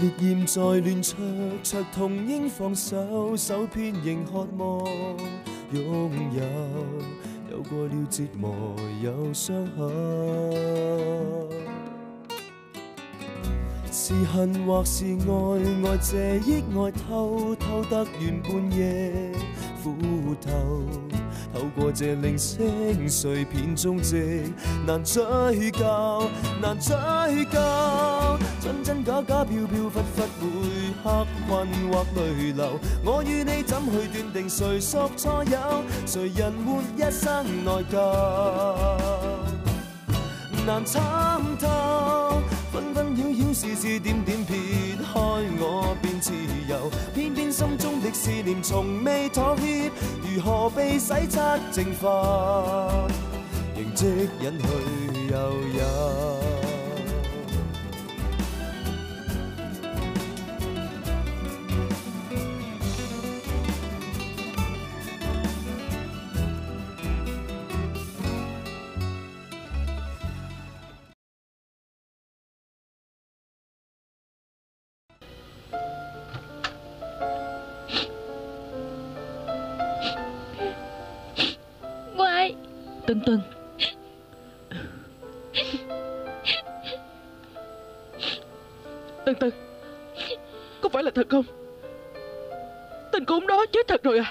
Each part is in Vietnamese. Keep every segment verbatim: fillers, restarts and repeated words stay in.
烈焰在亂灼，灼痛應放手，手偏仍渴望擁有，有過了折磨，有傷痕。是恨或是愛，愛這憶愛透，透得願半夜苦透。透過這零星碎片蹤跡，難追究，難追究。真真假假，飄飄忽忽，會黑困或淚流。我與你怎去斷定誰屬錯有？誰人活一生內疚？難參透。紛紛擾擾事事點點撇開我便自由，偏偏心中的思念從未妥協，如何被洗刷淨化，仍即隱去又有。 Tân Tân, Tân Tân, có phải là thật không? Tên khốn đó chết thật rồi à?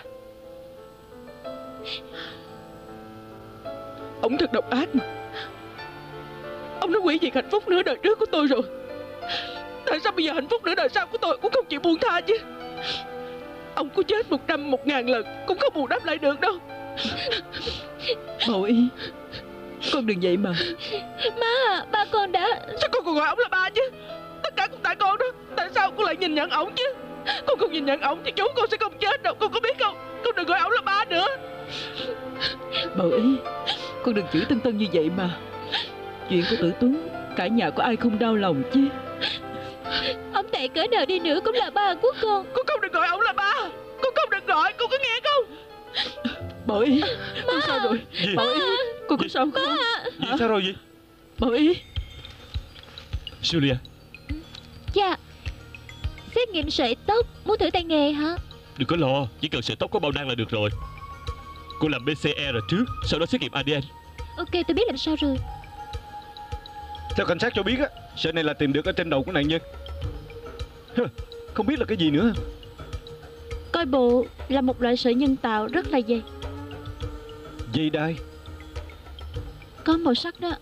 Ông thật độc ác mà. Ông đã hủy diệt hạnh phúc nửa đời trước của tôi rồi. Tại sao bây giờ hạnh phúc nửa đời sau của tôi cũng không chịu buông tha chứ? Ông có chết một trăm một ngàn lần cũng không bù đắp lại được đâu. Bầu Y, con đừng vậy mà. Má à, ba con đã... Sao con còn gọi ổng là ba chứ? Tất cả cũng tại con đó. Tại sao con lại nhìn nhận ổng chứ? Con không nhìn nhận ổng thì chú con sẽ không chết đâu. Con có biết không? Con đừng gọi ổng là ba nữa. Bầu Y, con đừng chửi Tân Tân như vậy mà. Chuyện của Tử Tuấn, cả nhà có ai không đau lòng chứ? Ông tệ cỡ nào đi nữa cũng là ba của con. Con không được gọi ổng là ba. Con không được gọi, con có nghe không? Bảo Y, con sao rồi? Gì? Bảo Y, con có sao không? Gì sao rồi vậy? Bảo Y. Julia. Dạ. Xét nghiệm sợi tóc, muốn thử tay nghề hả? Đừng có lo, chỉ cần sợi tóc có bao đăng là được rồi. Cô làm pê xê rờ trước, sau đó xét nghiệm a đê en. Ok, tôi biết làm sao rồi. Theo cảnh sát cho biết á, sợi này là tìm được ở trên đầu của nạn nhân. Không biết là cái gì nữa. Coi bộ là một loại sợi nhân tạo rất là dày. Dây đai. Có màu sắc đó.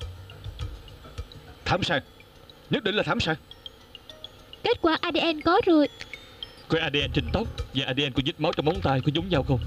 Thảm sàn. Nhất định là thảm sàn. Kết quả a đê en có rồi. Coi a đê en trên tóc và a đê en của vết máu trong móng tay có giống nhau không?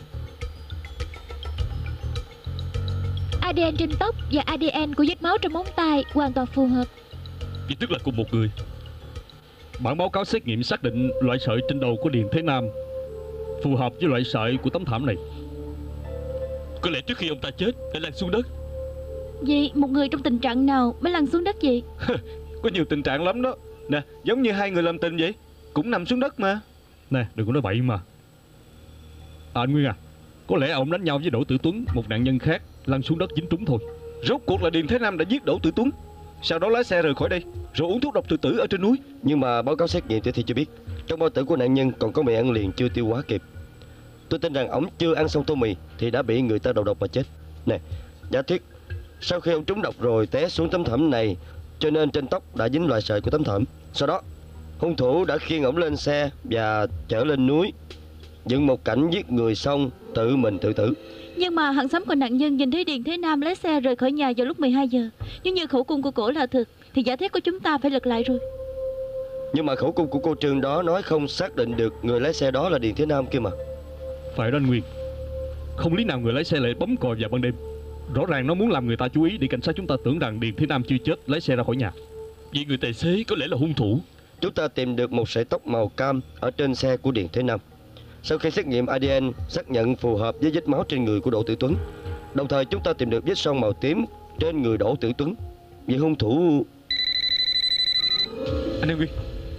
a đê en trên tóc và a đê en của vết máu trong móng tay hoàn toàn phù hợp. Vậy tức là cùng một người. Bản báo cáo xét nghiệm xác định loại sợi trên đầu của Điền Thế Nam phù hợp với loại sợi của tấm thảm này. Có lẽ trước khi ông ta chết đã lăn xuống đất. Vậy một người trong tình trạng nào mới lăn xuống đất vậy? Có nhiều tình trạng lắm đó. Nè, giống như hai người làm tình vậy, cũng nằm xuống đất mà. Nè, đừng có nói bậy mà. À, anh Nguyên à, có lẽ ông đánh nhau với Đỗ Tử Tuấn, một nạn nhân khác, lăn xuống đất dính trúng thôi. Rốt cuộc là Điền Thế Nam đã giết Đỗ Tử Tuấn, sau đó lái xe rời khỏi đây, rồi uống thuốc độc tự tử ở trên núi. Nhưng mà báo cáo xét nghiệm tử thi cho biết trong bao tử của nạn nhân còn có mì ăn liền chưa tiêu hóa kịp. Tôi tin rằng ổng chưa ăn xong tô mì thì đã bị người ta đầu độc mà chết. Nè, giả thuyết sau khi ông trúng độc rồi té xuống tấm thảm này, cho nên trên tóc đã dính loại sợi của tấm thảm. Sau đó hung thủ đã khiêng ổng lên xe và chở lên núi, dựng một cảnh giết người xong tự mình tự tử. Nhưng mà hàng xóm của nạn nhân nhìn thấy Điền Thế Nam lái xe rời khỏi nhà vào lúc mười hai giờ. Nếu như khẩu cung của cổ là thực thì giả thuyết của chúng ta phải lật lại rồi. Nhưng mà khẩu cung của cô Trương đó nói không xác định được người lái xe đó là Điền Thế Nam kia mà. Phải đó anh Nguyên. Không lý nào người lái xe lại bấm còi vào ban đêm. Rõ ràng nó muốn làm người ta chú ý để cảnh sát chúng ta tưởng rằng Điền Thế Nam chưa chết lái xe ra khỏi nhà. Vậy người tài xế có lẽ là hung thủ. Chúng ta tìm được một sợi tóc màu cam ở trên xe của Điền Thế Nam. Sau khi xét nghiệm a đê en xác nhận phù hợp với vết máu trên người của Đỗ Tử Tuấn. Đồng thời chúng ta tìm được vết son màu tím trên người Đỗ Tử Tuấn. Vậy hung thủ... Anh em Nguyên.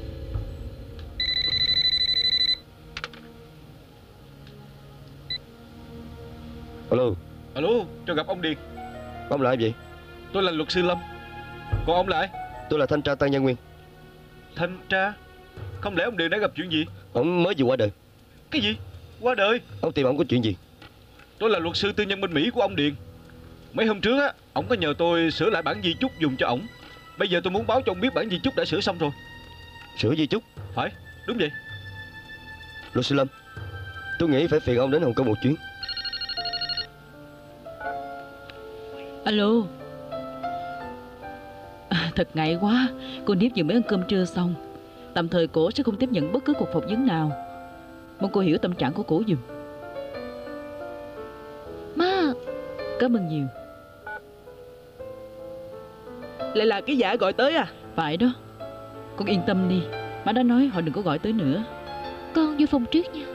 Alo. Alo, cho gặp ông Điền. Ông là ai vậy? Tôi là luật sư Lâm. Còn ông là ai? Tôi là thanh tra Tăng Nhân Nguyên. Thanh tra? Không lẽ ông Điền đã gặp chuyện gì? Ông mới vừa qua đời. Cái gì? Qua đời? Ông tìm ông có chuyện gì? Tôi là luật sư tư nhân bên Mỹ của ông Điền. Mấy hôm trước á, ông có nhờ tôi sửa lại bản di chúc dùng cho ổng. Bây giờ tôi muốn báo cho ông biết bản di chúc đã sửa xong rồi. Sửa di chúc? Phải, đúng vậy. Luật sư Lâm, tôi nghĩ phải phiền ông đến Hồng Kông một chuyến. Alo. À, thật ngại quá. Cô Niếp vừa mới ăn cơm trưa xong. Tạm thời cổ sẽ không tiếp nhận bất cứ cuộc phỏng vấn nào. Mong cô hiểu tâm trạng của cổ giùm. Má. Cảm ơn nhiều. Lại là cái giả gọi tới à? Phải đó. Con yên tâm đi. Má đã nói họ đừng có gọi tới nữa. Con vô phòng trước nha.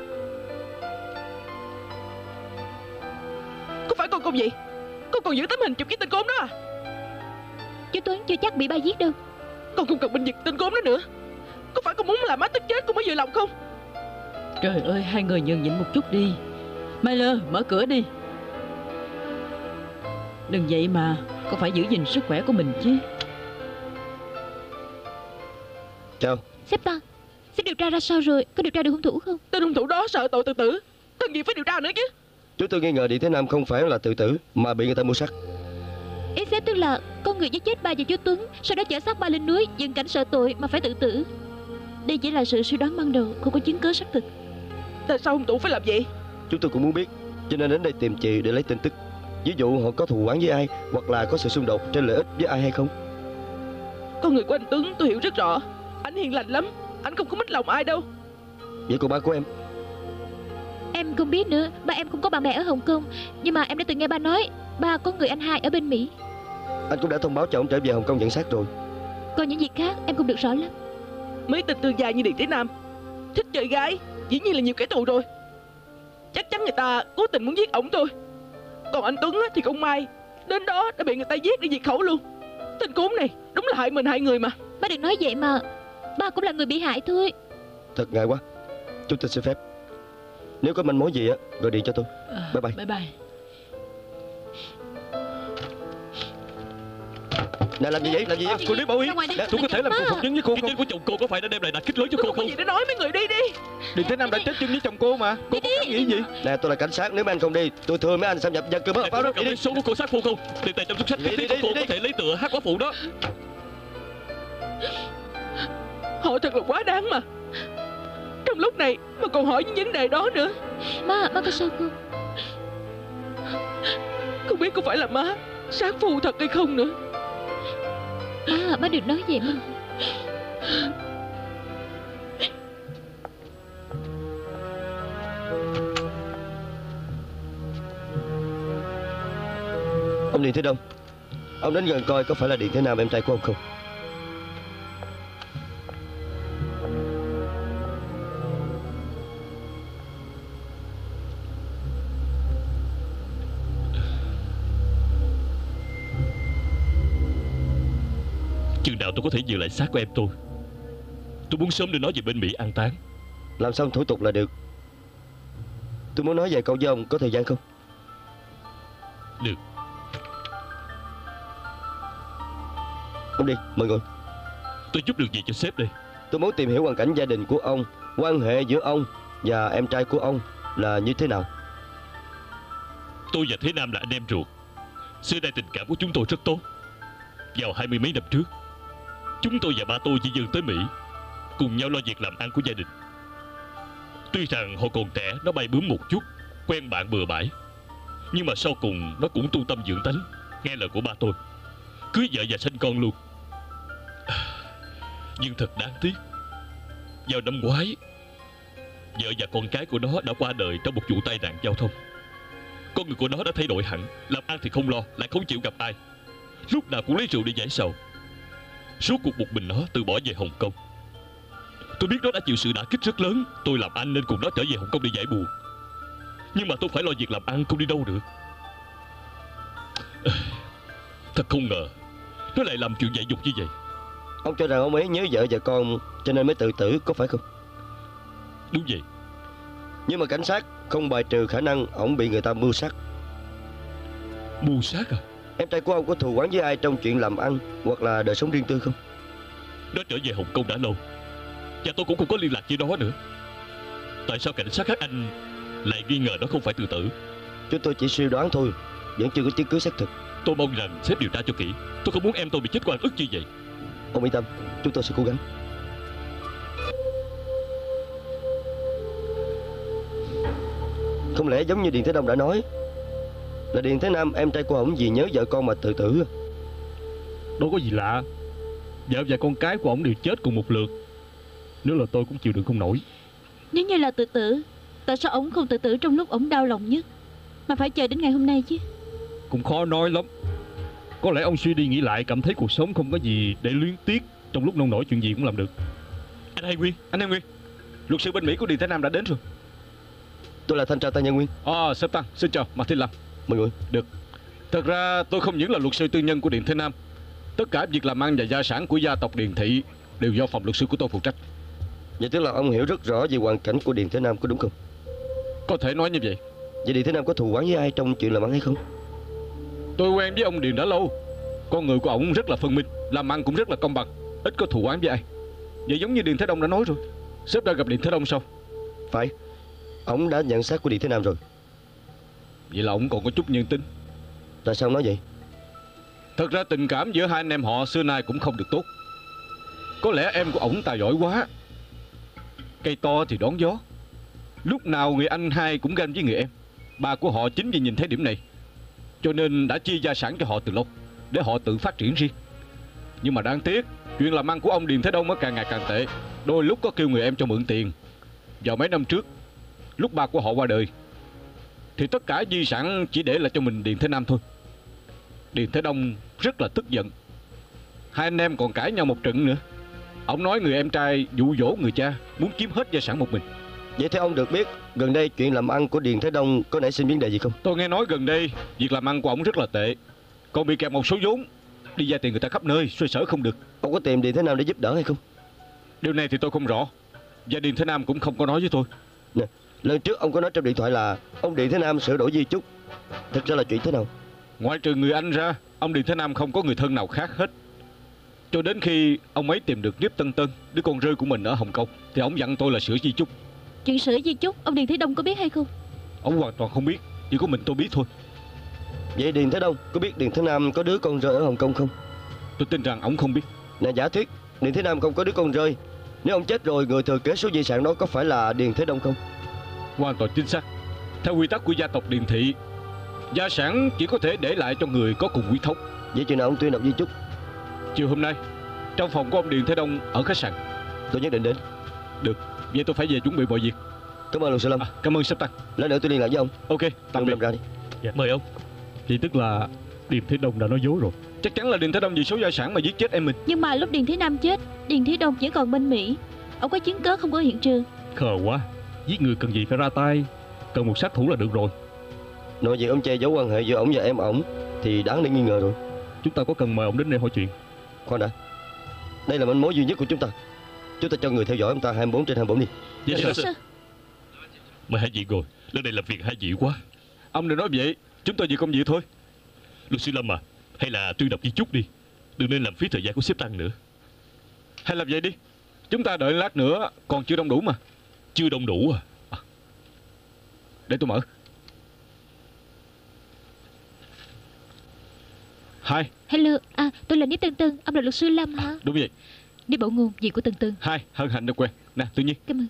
Có phải con không vậy? Con còn giữ tấm hình chụp cái tên cốm đó à? Chú Tuấn chưa chắc bị ba giết đâu. Con không cần binh vực tên cốm đó nữa. Có phải con muốn làm má tức chết con mới vừa lòng không? Trời ơi, hai người nhường nhịn một chút đi. Miller, mở cửa đi. Đừng vậy mà. Con phải giữ gìn sức khỏe của mình chứ. Chào. Sếp ta, sếp điều tra ra sao rồi? Có điều tra được hung thủ không? Tên hung thủ đó sợ tội tự tử. Cần gì phải điều tra nữa chứ? Chúng tôi nghi ngờ Điền Thế Nam không phải là tự tử mà bị người ta mua sát. Ý sếp tức là con người giết chết ba và chú Tuấn, sau đó chở xác ba lên núi dừng cảnh sợ tội mà phải tự tử. Đây chỉ là sự suy đoán ban đầu, không có chứng cứ xác thực. Tại sao hung thủ phải làm vậy? Chúng tôi cũng muốn biết, cho nên đến đây tìm chị để lấy tin tức. Ví dụ họ có thù oán với ai, hoặc là có sự xung đột trên lợi ích với ai hay không. Con người của anh Tuấn tôi hiểu rất rõ. Anh hiền lành lắm. Anh không có mít lòng ai đâu. Vậy cô ba của em? Em không biết nữa. Ba em không có bạn bè ở Hồng Kông. Nhưng mà em đã từng nghe ba nói ba có người anh hai ở bên Mỹ. Anh cũng đã thông báo cho ông trở về Hồng Kông nhận xác rồi. Còn những việc khác em không được rõ lắm. Mấy tên tương gia như Điền Thế Nam thích chơi gái, dĩ nhiên là nhiều kẻ thù rồi. Chắc chắn người ta cố tình muốn giết ổng thôi. Còn anh Tuấn thì không may đến đó đã bị người ta giết để diệt khẩu luôn. Tên cốm này đúng là hại mình hại người mà. Ba đừng nói vậy mà. Ba cũng là người bị hại thôi. Thật ngại quá. Chúng tôi xin phép. Nếu có manh mối gì á, gọi điện cho tôi. Bye bye. Bye bye. Nè, làm gì vậy? Làm gì vậy? Cô Niếp Bảo Yến, tôi có thể làm cuộc phỏng vấn với cô Cái không? chết của chồng cô có phải đã đem lại đả kích lớn cho cô Không có không? gì để nói, mấy người đi đi. Điền Thế Nam đã chết chung với chồng cô mà. Cô có cảm nghĩ gì? Nè, tôi là cảnh sát. Nếu mấy anh không đi, tôi thưa mấy anh xâm nhập dân cư bất Cô pháp đó. có Đi đi. cầm số của cô sát phu không? Tiền tài trong túi sách Đi, cái đi, tiếng của đi, cô đi. có thể lấy tựa hát quá phụ đó. Họ thật là quá đáng mà. Trong lúc này mà còn hỏi những vấn đề đó nữa. Má, má có sao không? Không biết có phải là má sát phu thật hay không nữa. Má, má đừng nói vậy mà. Ông Điền Thế Đông, ông đến gần coi có phải là Điền Thế Nam em trai của ông không? Chừng nào tôi có thể giữ lại xác của em tôi? Tôi muốn sớm đưa nó về bên Mỹ an táng. Làm xong thủ tục là được. Tôi muốn nói vài câu với ông, có thời gian không? Được. Ông đi, mời ngồi. Tôi giúp được gì cho sếp đây? Tôi muốn tìm hiểu hoàn cảnh gia đình của ông, quan hệ giữa ông và em trai của ông là như thế nào. Tôi và Thế Nam là anh em ruột. Xưa nay tình cảm của chúng tôi rất tốt. Vào hai mươi mấy năm trước, chúng tôi và ba tôi di dân tới Mỹ, cùng nhau lo việc làm ăn của gia đình. Tuy rằng họ còn trẻ, nó bay bướm một chút, quen bạn bừa bãi, nhưng mà sau cùng nó cũng tu tâm dưỡng tánh, nghe lời của ba tôi, cưới vợ và sinh con luôn. Nhưng thật đáng tiếc, vào năm ngoái, vợ và con cái của nó đã qua đời trong một vụ tai nạn giao thông. Con người của nó đã thay đổi hẳn, làm ăn thì không lo, lại không chịu gặp ai, lúc nào cũng lấy rượu để giải sầu. Suốt cuộc một mình nó từ bỏ về Hồng Kông. Tôi biết nó đã chịu sự đả kích rất lớn. Tôi làm anh nên cùng nó trở về Hồng Kông để giải buồn. Nhưng mà tôi phải lo việc làm ăn, không đi đâu được. Thật không ngờ nó lại làm chuyện dại dột như vậy. Ông cho rằng ông ấy nhớ vợ và con cho nên mới tự tử, có phải không? Đúng vậy. Nhưng mà cảnh sát không bài trừ khả năng ông bị người ta mưu sát. Mưu sát à? Em trai của ông có thù oán với ai trong chuyện làm ăn hoặc là đời sống riêng tư không? Nó trở về Hồng Kông đã lâu, và tôi cũng không có liên lạc với nó nữa. Tại sao cảnh sát các anh lại nghi ngờ nó không phải tự tử? Chúng tôi chỉ suy đoán thôi, vẫn chưa có chứng cứ xác thực. Tôi mong rằng sếp điều tra cho kỹ. Tôi không muốn em tôi bị chết oan ức như vậy. Ông yên tâm, chúng tôi sẽ cố gắng. Không lẽ giống như Điền Thế Đông đã nói, là Điền Thế Nam em trai của ổng vì nhớ vợ con mà tự tử? Đâu có gì lạ. Vợ và con cái của ổng đều chết cùng một lượt. Nếu là tôi cũng chịu đựng không nổi. Nếu như là tự tử, tại sao ổng không tự tử trong lúc ổng đau lòng nhất, mà phải chờ đến ngày hôm nay chứ? Cũng khó nói lắm. Có lẽ ông suy đi nghĩ lại, cảm thấy cuộc sống không có gì để luyến tiếc, trong lúc nông nổi chuyện gì cũng làm được. Anh Hai Nguyên, anh Hai Nguyên, luật sư bên Mỹ của Điền Thế Nam đã đến rồi. Tôi là thanh tra Tăng Nhân Nguyên. À, sếp Tăng, xin chào, Mạc Thiên Lâm. Mời ngồi. Được. Thật ra tôi không những là luật sư tư nhân của Điền Thế Nam. Tất cả việc làm ăn và gia sản của gia tộc Điền Thị đều do phòng luật sư của tôi phụ trách. Vậy tức là ông hiểu rất rõ về hoàn cảnh của Điền Thế Nam, có đúng không? Có thể nói như vậy. Vậy Điền Thế Nam có thù oán với ai trong chuyện làm ăn hay không? Tôi quen với ông Điền đã lâu. Con người của ổng rất là phân minh, làm ăn cũng rất là công bằng, ít có thù oán với ai. Vậy giống như Điền Thế Đông đã nói rồi. Sếp đã gặp Điền Thế Đông sao? Phải. Ông đã nhận xác của Điền Thế Nam rồi. Vậy là ổng còn có chút nhân tính. Tại sao ông nói vậy? Thật ra tình cảm giữa hai anh em họ xưa nay cũng không được tốt. Có lẽ em của ổng tài giỏi quá. Cây to thì đón gió. Lúc nào người anh hai cũng ganh với người em. Ba của họ chính vì nhìn thấy điểm này, cho nên đã chia gia sản cho họ từ lâu, để họ tự phát triển riêng. Nhưng mà đáng tiếc, chuyện làm ăn của ông Điền Thế Đông mới càng ngày càng tệ. Đôi lúc có kêu người em cho mượn tiền. Vào mấy năm trước, lúc ba của họ qua đời, thì tất cả di sản chỉ để lại cho mình Điền Thế Nam thôi. Điền Thế Đông rất là tức giận. Hai anh em còn cãi nhau một trận nữa. Ông nói người em trai dụ dỗ người cha, muốn chiếm hết gia sản một mình. Vậy theo ông được biết, gần đây chuyện làm ăn của Điền Thế Đông có nảy sinh vấn đề gì không? Tôi nghe nói gần đây việc làm ăn của ông rất là tệ, còn bị kẹt một số vốn, đi vay tiền người ta khắp nơi, xoay sở không được. Ông có tìm Điền Thế Nam để giúp đỡ hay không? Điều này thì tôi không rõ, và Điền Thế Nam cũng không có nói với tôi. Nè, lần trước ông có nói trong điện thoại là ông Điền Thế Nam sửa đổi di chúc. Thật ra là chuyện thế nào? Ngoại trừ người anh ra, ông Điền Thế Nam không có người thân nào khác hết. Cho đến khi ông ấy tìm được Niếp Tân Tân, đứa con rơi của mình ở Hồng Kông, thì ông dặn tôi là sửa di chúc. Chuyện sửa di chúc ông Điền Thế Đông có biết hay không? Ông hoàn toàn không biết, chỉ có mình tôi biết thôi. Vậy Điền Thế Đông có biết Điền Thế Nam có đứa con rơi ở Hồng Kông không? Tôi tin rằng ông không biết. Nè, giả thuyết Điền Thế Nam không có đứa con rơi, nếu ông chết rồi, người thừa kế số di sản đó có phải là Điền Thế Đông không? Hoàn toàn chính xác. Theo quy tắc của gia tộc Điền Thị, gia sản chỉ có thể để lại cho người có cùng huyết thống. Vậy chừng nào ông tuyên đọc di chúc? Chiều hôm nay, trong phòng của ông Điền Thế Đông ở khách sạn. Tôi nhất định đến. Được, vậy tôi phải về chuẩn bị mọi việc. Cảm ơn luật sư Lâm. À, cảm ơn sếp Tăng. Lát nữa tôi liên lạc với ông. Ok, tạm biệt. Lâm ra đi. Dạ, mời ông. Thì tức là Điền Thế Đông đã nói dối rồi. Chắc chắn là Điền Thế Đông vì số gia sản mà giết chết em mình. Nhưng mà lúc Điền Thế Nam chết, Điền Thế Đông chỉ còn bên Mỹ. Ông có chứng cớ không có hiện trường. Khờ quá. Giết người cần gì phải ra tay, cần một sát thủ là được rồi. Nội việc ông che giấu quan hệ giữa ổng và em ổng thì đáng để nghi ngờ rồi. Chúng ta có cần mời ông đến đây hỏi chuyện? Khoan đã, đây là manh mối duy nhất của chúng ta. Chúng ta cho người theo dõi ông ta hai mươi bốn trên hai mươi bốn đi. Dạ, Dạ, sir. sir. Mời hai vị ngồi. Lần này làm việc hai vị quá. Ông đừng nói vậy, chúng tôi vì công việc thôi. Luật sư Lâm à, hay là tuyên đọc di chúc đi, đừng nên làm phí thời gian của sếp Tăng nữa. Hay làm vậy đi, chúng ta đợi lát nữa, còn chưa đông đủ mà. Chưa đông đủ à? À, để tôi mở. Hai. Hello, à tôi là Niếp Tân Tân, ông là luật sư Lâm hả? Đúng vậy. Niếp Bảo Ngôn, dì của Tân Tân. Hai, hân hạnh được quen. Nè, tự nhiên. Cảm ơn.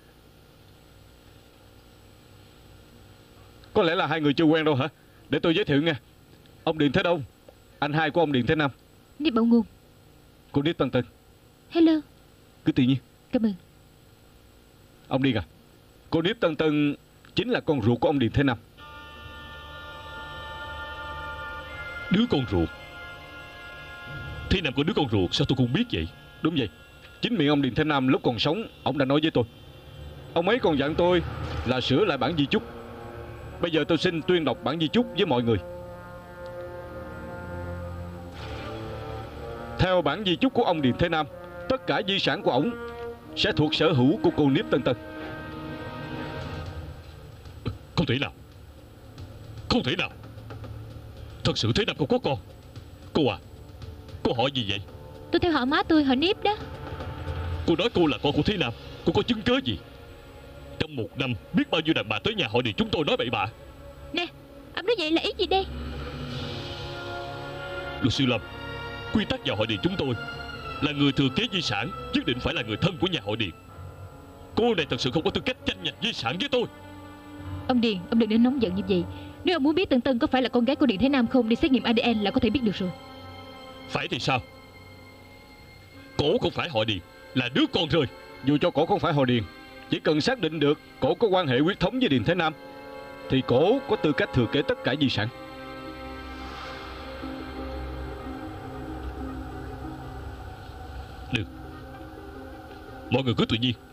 Có lẽ là hai người chưa quen đâu hả? Để tôi giới thiệu nha. Ông Điền Thế Đông, anh hai của ông Điền Thế Nam. Niếp Bảo Ngôn. Cô Niếp Tân Tân. Hello. Cứ tự nhiên. Cảm ơn. Ông Điền à, cô Niếp Tân Tân chính là con ruột của ông Điền Thế Nam. Đứa con ruột? Thế Nam có đứa con ruột sao tôi không biết vậy? Đúng vậy. Chính miệng ông Điền Thế Nam lúc còn sống, ông đã nói với tôi. Ông ấy còn dặn tôi là sửa lại bản di chúc. Bây giờ tôi xin tuyên đọc bản di chúc với mọi người. Theo bản di chúc của ông Điền Thế Nam, tất cả di sản của ổng sẽ thuộc sở hữu của cô Niếp Tân Tân. Không thể nào. Không thể nào. Thật sự Thế Nam không có con. Cô à, cô hỏi gì vậy? Tôi theo họ má tôi, họ Niếp đó. Cô nói cô là con của Thế Nam, cô có chứng cớ gì? Trong một năm biết bao nhiêu đàn bà tới nhà họ Điền chúng tôi nói bậy bạ. Nè, ông nói vậy là ý gì đây? Luật sư Lâm, quy tắc nhà họ Điền chúng tôi là người thừa kế di sản nhất định phải là người thân của nhà họ Điền. Cô này thật sự không có tư cách tranh giành di sản với tôi. Ông Điền, ông đừng nên nóng giận như vậy. Nếu ông muốn biết Tân Tân có phải là con gái của Điền Thế Nam không, đi xét nghiệm a đê en là có thể biết được rồi. Phải thì sao? Cổ không phải họ Điền, là đứa con rơi. Dù cho cổ không phải họ Điền, chỉ cần xác định được cổ có quan hệ huyết thống với Điền Thế Nam thì cổ có tư cách thừa kế tất cả di sản. Được, mọi người cứ tự nhiên.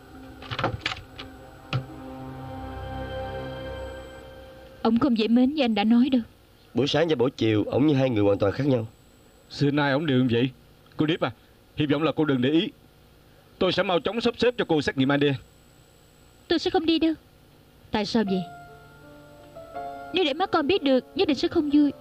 Ông không dễ mến như anh đã nói đâu. Buổi sáng và buổi chiều ổng như hai người hoàn toàn khác nhau. Xưa nay ổng đều như vậy. Cô Điệp à, hy vọng là cô đừng để ý. Tôi sẽ mau chóng sắp xếp cho cô xét nghiệm a đê en. Tôi sẽ không đi đâu. Tại sao vậy? Nếu để má con biết được, nhất định sẽ không vui.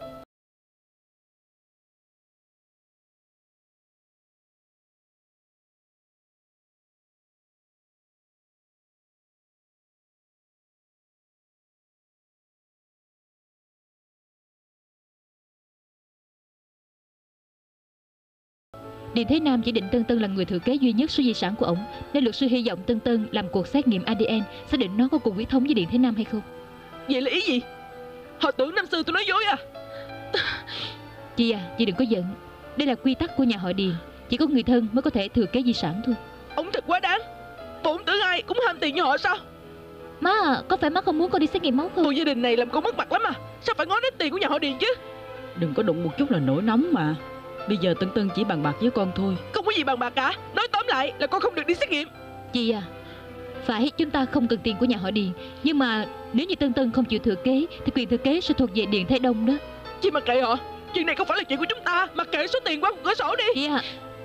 Điền Thế Nam chỉ định Tân Tân là người thừa kế duy nhất số di sản của ổng, nên luật sư hy vọng Tân Tân làm cuộc xét nghiệm a đê en xác định nó có cùng huyết thống với Điền Thế Nam hay không. Vậy là ý gì? Họ tưởng năm xưa tôi nói dối à? Chị à, chị đừng có giận. Đây là quy tắc của nhà họ Điền, chỉ có người thân mới có thể thừa kế di sản thôi. Ông thật quá đáng. Bộ ông tưởng ai cũng ham tiền như họ sao? Má à, có phải má không muốn con đi xét nghiệm máu không? Bộ gia đình này làm con mất mặt lắm à. Sao phải ngó đến tiền của nhà họ Điền chứ? Đừng có đụng một chút là nổi nóng mà. Bây giờ Tân Tân chỉ bàn bạc với con thôi. Không có gì bàn bạc cả. Nói tóm lại là con không được đi xét nghiệm. Chị à, phải chúng ta không cần tiền của nhà họ Điền, nhưng mà nếu như Tân Tân không chịu thừa kế thì quyền thừa kế sẽ thuộc về Điền Thế Đông đó. Chị mặc kệ họ. Chuyện này không phải là chuyện của chúng ta. Mặc kệ số tiền qua một cửa sổ đi. Chị à,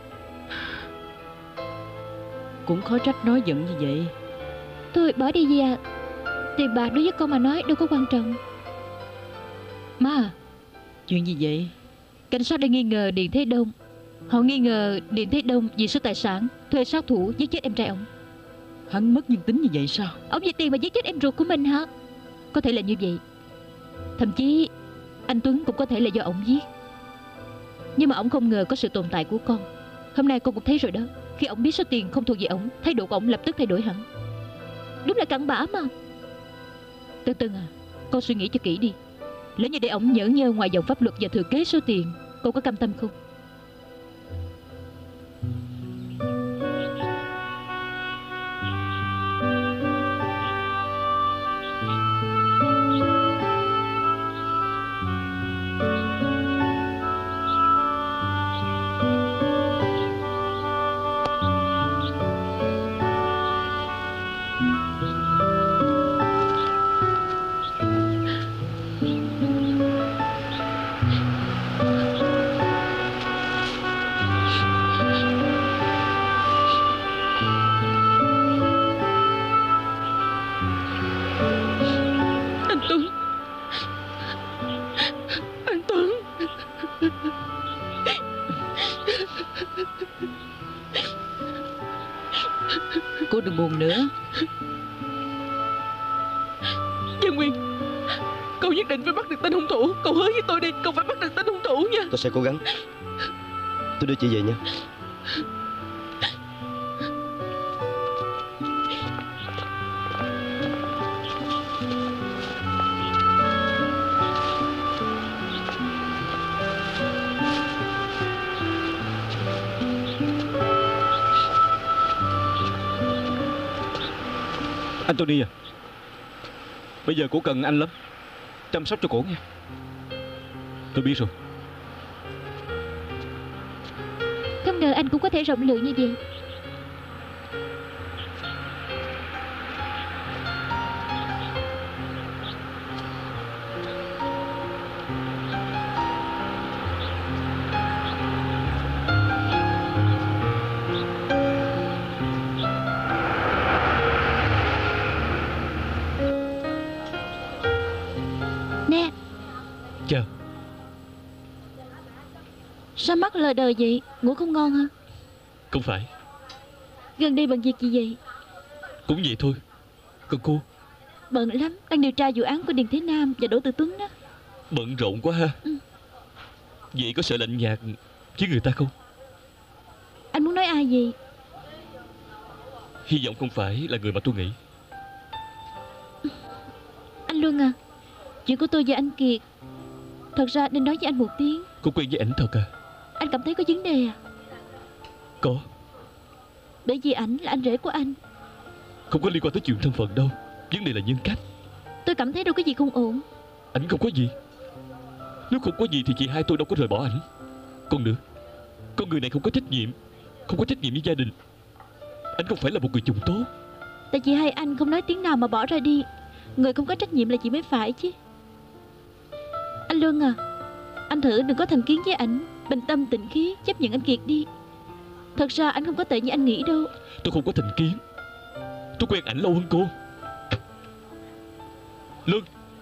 Cũng khó trách nói giận như vậy. thôi bỏ đi gì à. Tiền bạc đối với con mà nói đâu có quan trọng. Má à, Chuyện gì vậy? cảnh sát đã nghi ngờ Điền Thế Đông. Họ nghi ngờ Điền Thế Đông vì số tài sản thuê sát thủ giết chết em trai ông. Hắn mất nhân tính như vậy sao? Ông vì tiền mà giết chết em ruột của mình hả? Có thể là như vậy. Thậm chí anh Tuấn cũng có thể là do ổng giết. Nhưng mà ổng không ngờ có sự tồn tại của con. Hôm nay con cũng thấy rồi đó. Khi ổng biết số tiền không thuộc về ổng, thái độ của ổng lập tức thay đổi hẳn. Đúng là cặn bã mà. Tân Tân à, con suy nghĩ cho kỹ đi. Lỡ như để ổng nhởn nhơ ngoài vòng pháp luật và thừa kế số tiền, con có cam tâm không? Cô đừng buồn nữa. Giang Nguyên, cậu nhất định phải bắt được tên hung thủ. Cậu hứa với tôi đi, cậu phải bắt được tên hung thủ nha. Tôi sẽ cố gắng. Tôi đưa chị về nha. Anh Tony à, bây giờ cổ cần anh lắm. Chăm sóc cho cổ nha. Tôi biết rồi. Không ngờ anh cũng có thể rộng lượng như vậy. Sao mắt lờ đờ vậy? Ngủ không ngon hả? Không phải. Gần đây bận việc gì vậy? Cũng vậy thôi. Còn cô? Bận lắm, đang điều tra vụ án của Điền Thế Nam và Đỗ Tự Tuấn đó. Bận rộn quá ha. Ừ. Vậy có sợ lạnh nhạt với người ta không? Anh muốn nói ai gì? Hy vọng không phải là người mà tôi nghĩ. Anh Luân à, chuyện của tôi và anh Kiệt thật ra nên nói với anh một tiếng. Cô quen với ảnh thật à? Anh cảm thấy có vấn đề à? Có. Bởi vì ảnh là anh rể của anh. Không có liên quan tới chuyện thân phận đâu. Vấn đề là nhân cách. Tôi cảm thấy đâu có gì không ổn. Ảnh không có gì. Nếu không có gì thì chị hai tôi đâu có rời bỏ ảnh. Còn nữa, con người này không có trách nhiệm, không có trách nhiệm với gia đình. Anh không phải là một người chồng tốt. Tại chị hai anh không nói tiếng nào mà bỏ ra đi. Người không có trách nhiệm là chị mới phải chứ. Anh Luân à, anh thử đừng có thành kiến với ảnh. Bình tâm tĩnh khí, chấp nhận anh Kiệt đi. Thật ra anh không có tệ như anh nghĩ đâu. Tôi không có thành kiến. Tôi quen ảnh lâu hơn cô. Luân.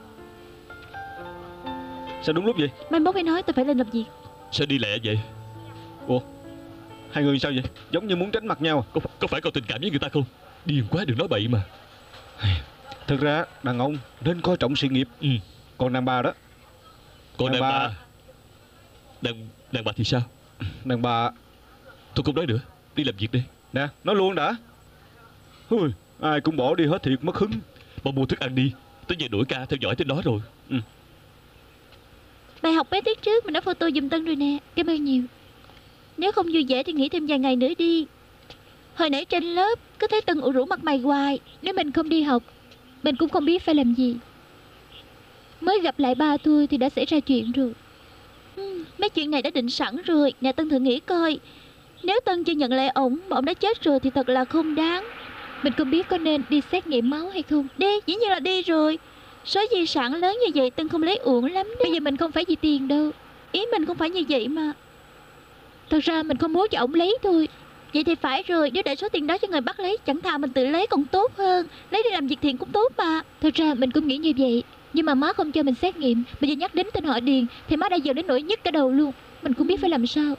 Sao đúng lúc vậy? Mai mốt phải nói tôi phải lên làm việc. Sao đi lẹ vậy? Ủa, hai người sao vậy? Giống như muốn tránh mặt nhau à? Có, có phải cậu tình cảm với người ta không? Điên quá, đừng nói bậy mà. Thực ra đàn ông nên coi trọng sự nghiệp. Ừ. Còn đàn bà đó. Còn đàn, đàn bà... bà Đàn, đàn bà thì sao? Đàn bà... Tôi không nói nữa, đi làm việc đi. Nè, nói luôn đã. Ui, ai cũng bỏ đi hết thiệt mất hứng. Bà mua thức ăn đi. Tới giờ đuổi ca theo dõi tới đó rồi. Ừ. Bài học mấy tiết trước mình đã photo giùm Tân rồi nè. Cảm ơn nhiều. Nếu không vui vẻ thì nghỉ thêm vài ngày nữa đi. Hồi nãy trên lớp cứ thấy Tân ủ rũ mặt mày hoài. Nếu mình không đi học, mình cũng không biết phải làm gì. Mới gặp lại ba tôi thì đã xảy ra chuyện rồi. ừ, Mấy chuyện này đã định sẵn rồi. Nè Tân thử nghĩ coi, nếu Tân chưa nhận lại ổng mà ổng đã chết rồi thì thật là không đáng. Mình không biết có nên đi xét nghiệm máu hay không. Đi, dĩ nhiên là đi rồi. Số di sản lớn như vậy Tân không lấy uổng lắm đó. Bây giờ mình không phải vì tiền đâu. Ý mình không phải như vậy mà. Thật ra mình không muốn cho ổng lấy thôi. Vậy thì phải rồi, nếu để số tiền đó cho người bắt lấy, chẳng thà mình tự lấy còn tốt hơn. Lấy đi làm việc thiện cũng tốt mà. Thật ra mình cũng nghĩ như vậy. Nhưng mà má không cho mình xét nghiệm. Bây giờ nhắc đến tên họ Điền thì má đã giận đến nỗi nhức cả đầu luôn. Mình cũng biết phải làm sao.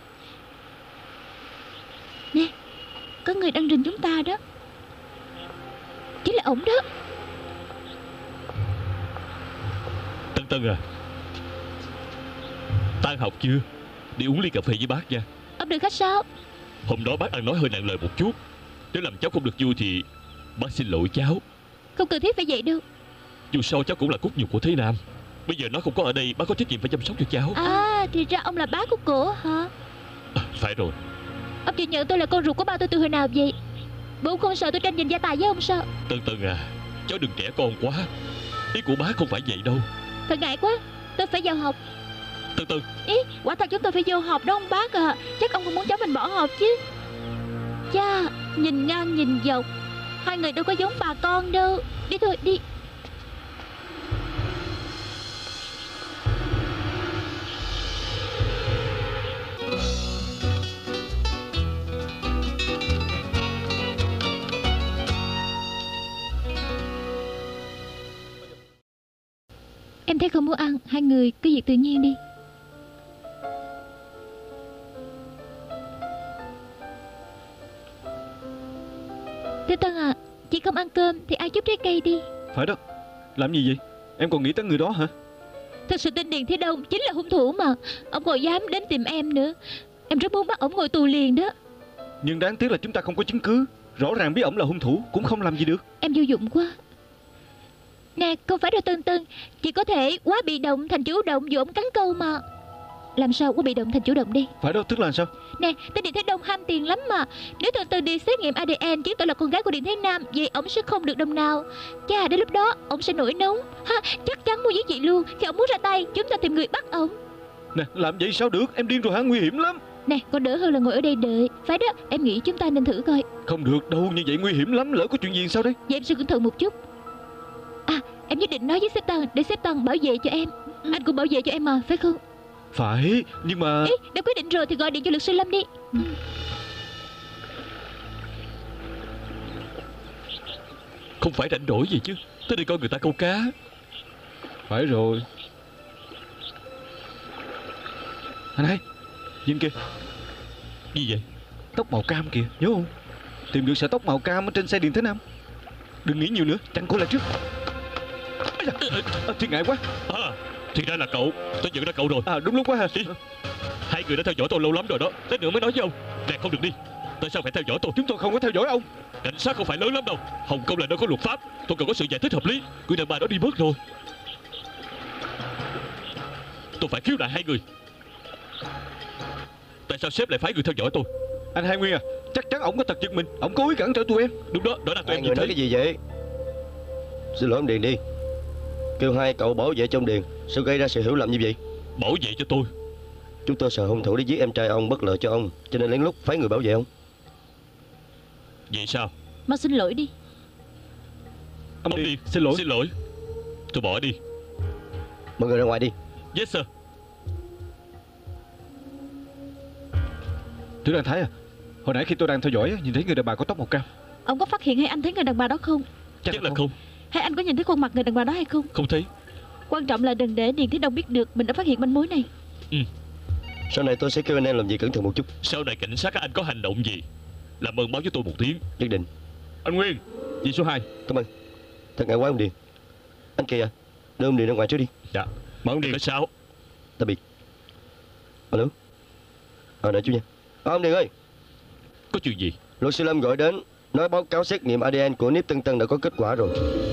Nè, có người đang rình chúng ta đó. Chính là ổng đó. Tân Tân à, tan học chưa? Đi uống ly cà phê với bác nha. Ông đừng khách sao? Hôm đó bác ăn nói hơi nặng lời một chút. Nếu làm cháu không được vui thì bác xin lỗi cháu. Không cần thiết phải vậy đâu. Dù sao cháu cũng là cốt nhục của Thế Nam. Bây giờ nó không có ở đây, bác có trách nhiệm phải chăm sóc cho cháu. À, thì ra ông là bác của cổ hả? À, phải rồi. Ông chịu nhận tôi là con ruột của ba tôi từ hồi nào vậy? Bố không sợ tôi tranh giành gia tài với ông sao? Tân Tân à, cháu đừng trẻ con quá. Ý của bác không phải vậy đâu. Thật ngại quá, tôi phải vào học. Tân Tân. Ý, quả thật chúng tôi phải vô học đó ông bác à. Chắc ông không muốn cháu mình bỏ học chứ. Cha, nhìn ngang nhìn dọc, hai người đâu có giống bà con đâu. Đi thôi, đi. Em thấy không muốn ăn, hai người cứ việc tự nhiên đi. Thế Tân à, chị không ăn cơm thì ăn chút trái cây đi. Phải đó, làm gì vậy? Em còn nghĩ tới người đó hả? Thật sự tên Điền Thế Đông chính là hung thủ mà. Ông còn dám đến tìm em nữa. Em rất muốn bắt ổng ngồi tù liền đó. Nhưng đáng tiếc là chúng ta không có chứng cứ. Rõ ràng biết ổng là hung thủ cũng không làm gì được. Em vô dụng quá. Nè, không phải đâu Tân Tân. Chị có thể quá bị động thành chủ động dù ổng cắn câu mà. Làm sao quá bị động thành chủ động đi? Phải đâu, tức là sao? Nè, tên Điền Thế Đông ham tiền lắm mà. Nếu Tân Tân đi xét nghiệm a đê en chứng tỏ là con gái của Điền Thế Nam, vậy ổng sẽ không được đồng nào. Chà, đến lúc đó ổng sẽ nổi nóng ha, chắc chắn mua giết chị luôn. Khi ổng muốn ra tay, chúng ta tìm người bắt ổng. Nè, làm vậy sao được? Em điên rồi hả? Nguy hiểm lắm. Nè, còn đỡ hơn là ngồi ở đây đợi. Phải đó, em nghĩ chúng ta nên thử coi. Không được đâu, như vậy nguy hiểm lắm. Lỡ có chuyện gì sao đấy? Vậy em sẽ cẩn thận một chút. À, em nhất định nói với sếp Tân để sếp Tân bảo vệ cho em. ừ. Anh cũng bảo vệ cho em mà, phải không? Phải, nhưng mà... Ý, đã quyết định rồi thì gọi điện cho luật sư Lâm đi. ừ. Không phải rảnh rỗi gì chứ, tới đây coi người ta câu cá. Phải rồi. Anh hai, Nhìn kìa. Gì vậy? Tóc màu cam kìa, nhớ không? Tìm được sợi tóc màu cam ở trên xe điện Thế Nam. Đừng nghĩ nhiều nữa, chặn cô lại trước. À, thì ngại quá. À, thì ra là cậu. Tôi nhận ra cậu rồi. À, đúng lúc quá hả? Đi. Hai người đã theo dõi tôi lâu lắm rồi đó. Lát nữa mới nói với ông. Nè, không được đi. Tại sao phải theo dõi tôi? Chúng tôi không có theo dõi ông. Cảnh sát không phải lớn lắm đâu. Hồng Kông là nơi có luật pháp. Tôi cần có sự giải thích hợp lý. Người đàn bà đó đi mất rồi. Tôi phải khiếu nại hai người. Tại sao sếp lại phái người theo dõi tôi? Anh Hai Nguyên à, chắc chắn ổng có tật giật mình. Ổng cố ý cản trở tụi em. Đúng đó, đó là tụi Hai em người nhìn nói thấy. cái gì vậy? Xin lỗi ông Điền đi. Kêu hai cậu bảo vệ trong Điền. Sao gây ra sự hiểu lầm như vậy? Bảo vệ cho tôi. Chúng tôi sợ hung thủ để giết em trai ông bất lợi cho ông, cho nên lén lút phái người bảo vệ ông. Vậy sao? Mau xin lỗi đi. Ông đi. Xin lỗi. Xin lỗi. Tôi bỏ đi. Mọi người ra ngoài đi. Yes sir. Thưa Đàn Thái à, hồi nãy khi tôi đang theo dõi nhìn thấy người đàn bà có tóc màu cam. Ông có phát hiện hay anh thấy người đàn bà đó không? Chắc, Chắc là không. Hay anh có nhìn thấy khuôn mặt người đàn bà đó hay không? Không thấy. Quan trọng là đừng để Điền Thế Đông biết được mình đã phát hiện manh mối này. Ừ. Sau này tôi sẽ kêu anh em làm gì cẩn thận một chút. Sau này cảnh sát các anh có hành động gì, làm ơn báo với tôi một tiếng. Nhất định. Anh Nguyên, vị số hai. Cảm ơn. Thật ngại quá ông Điền. Anh Kỳ à, đưa ông Điền ra ngoài trước đi. Dạ. Mời ông Điền. Tại sao? Tạm biệt. Alo. Ờ đợi chú nha. À, ông Điền ơi. Có chuyện gì? Luật sư Lâm gọi đến nói báo cáo xét nghiệm a đê en của Niếp Tân Tân đã có kết quả rồi.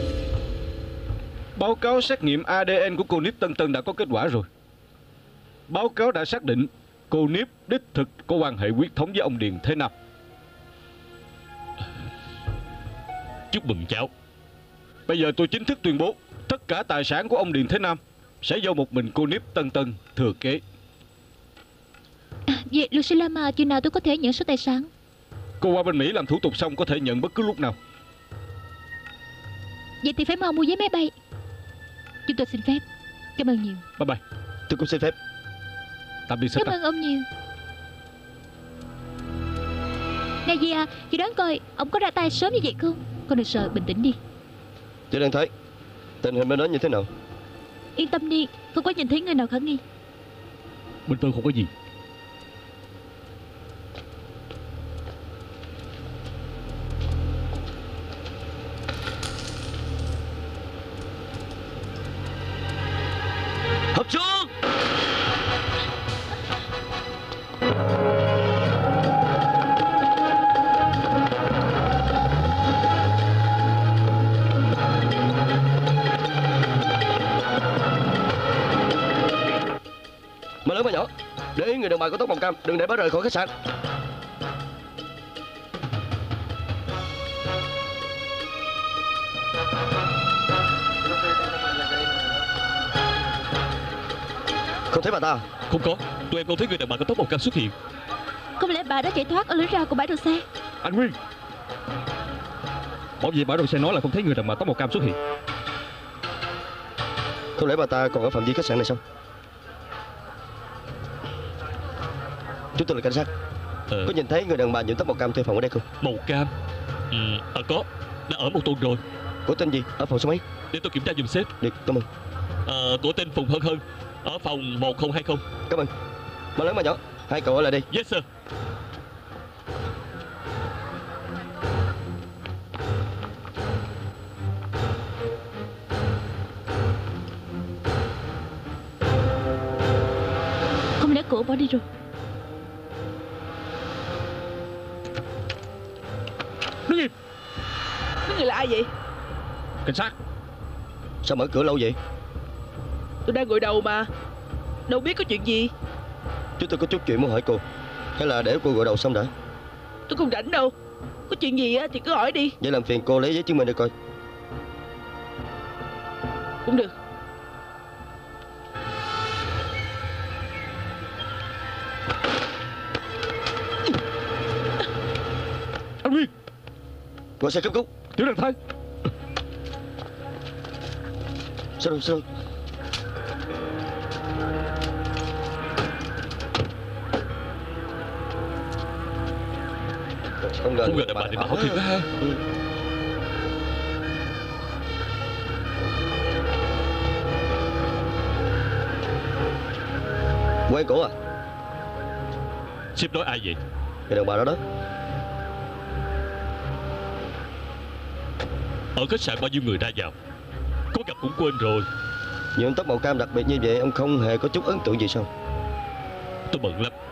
Báo cáo xét nghiệm a đê en của cô Niếp Tân Tân đã có kết quả rồi. Báo cáo đã xác định cô Niếp đích thực có quan hệ huyết thống với ông Điền Thế Nam. Chúc mừng cháu. Bây giờ tôi chính thức tuyên bố tất cả tài sản của ông Điền Thế Nam sẽ do một mình cô Niếp Tân Tân thừa kế. À, vậy luật sư Lâm à, chừng nào tôi có thể nhận số tài sản? Cô qua bên Mỹ làm thủ tục xong có thể nhận bất cứ lúc nào. Vậy thì phải mau mua vé máy bay. Chúng tôi xin phép. Cảm ơn nhiều. Bye bye. Tôi cũng xin phép. Tạm biệt sếp. Cảm ơn ông nhiều. Nè gì à, chị đoán coi ông có ra tay sớm như vậy không? Con đừng sợ, bình tĩnh đi. Tôi đang thấy tình hình bên đó như thế nào? Yên tâm đi, không có nhìn thấy người nào khả nghi. Bên tôi không có gì. Hợp xuống. Mà lớn mà nhỏ, để ý người đàn bà có tóc màu cam, đừng để bà rời khỏi khách sạn. Không thấy bà ta à? Không có. Tụi em không thấy người đàn bà có tóc màu cam xuất hiện. Không lẽ bà đã chạy thoát ở lối ra của bãi đậu xe? Anh Nguyên, bảo vệ bãi đậu xe nói là không thấy người đàn bà tóc màu cam xuất hiện. Không lẽ bà ta còn ở phạm vi khách sạn này sao? Chúng tôi là cảnh sát. Ờ. Có nhìn thấy người đàn bà nhuộm tóc màu cam thuê phòng ở đây không? Màu cam. Ừ, à có. Đã ở một tuần rồi. Có tên gì? Ở phòng số mấy? Để tôi kiểm tra giùm sếp. Được, cảm ơn. Ờ, của tên Phùng Hân Hân, ở phòng một không hai không. Cảm ơn. Mà lớn mà nhỏ, hai cậu ở lại đây. Yes sir. Không lẽ cổ bỏ đi rồi? Đứng im. Mấy người là ai vậy? Cảnh sát. Sao mở cửa lâu vậy? Tôi đang ngồi đầu mà, đâu biết có chuyện gì. Chúng tôi có chút chuyện muốn hỏi cô. Hay là để cô gọi đầu xong đã? Tôi không rảnh đâu. Có chuyện gì á thì cứ hỏi đi. Vậy làm phiền cô lấy giấy chứng minh để coi. Cũng được. Anh Nguyên, Gọi xe cấp cứu. Tiểu Đàn Thái. Sao rồi, sao rồi? Không ngờ Không ngờ đàn bà này bảo thiệt đó ha. Ừ. Quay cổ à? Sếp nói ai vậy? Người đàn bà đó đó. Ở khách sạn bao nhiêu người ra vào, có gặp cũng quên rồi. Nhuộm tóc màu cam đặc biệt như vậy, ông không hề có chút ấn tượng gì sao? Tôi bận lắm.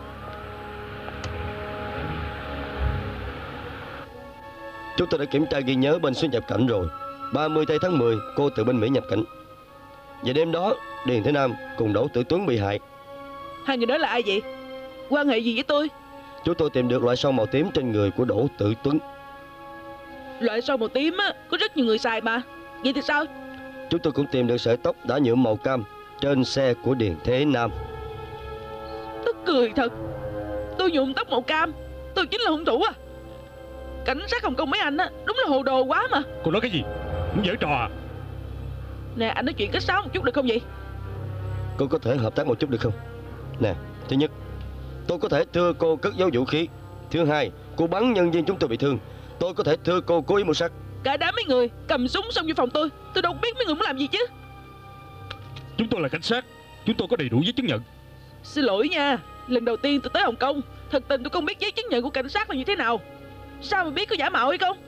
Chúng tôi đã kiểm tra ghi nhớ bên xuất nhập cảnh rồi. ba mươi tây tháng mười cô từ bên Mỹ nhập cảnh. Và đêm đó Điền Thế Nam cùng Đỗ Tử Tuấn bị hại. Hai người đó là ai vậy? Quan hệ gì với tôi? Chúng tôi tìm được loại son màu tím trên người của Đỗ Tử Tuấn. Loại son màu tím á, có rất nhiều người xài mà. Vậy thì sao? Chúng tôi cũng tìm được sợi tóc đã nhuộm màu cam trên xe của Điền Thế Nam. Tức cười thật. Tôi nhuộm tóc màu cam, tôi chính là hung thủ à? Cảnh sát Hồng Kông mấy anh á, đúng là hồ đồ quá mà. Cô nói cái gì? Muốn giở trò à? Nè, anh nói chuyện cách sáo một chút được không vậy? Cô có thể hợp tác một chút được không? Nè, thứ nhất, tôi có thể thưa cô cất giấu vũ khí. Thứ hai, cô bắn nhân viên chúng tôi bị thương. Tôi có thể thưa cô cố ý mưu sát. Cả đám mấy người cầm súng xông vô phòng tôi, tôi đâu biết mấy người muốn làm gì chứ. Chúng tôi là cảnh sát, chúng tôi có đầy đủ giấy chứng nhận. Xin lỗi nha, lần đầu tiên tôi tới Hồng Kông, thật tình tôi không biết giấy chứng nhận của cảnh sát là như thế nào. Sao mà biết có giả mạo hay không?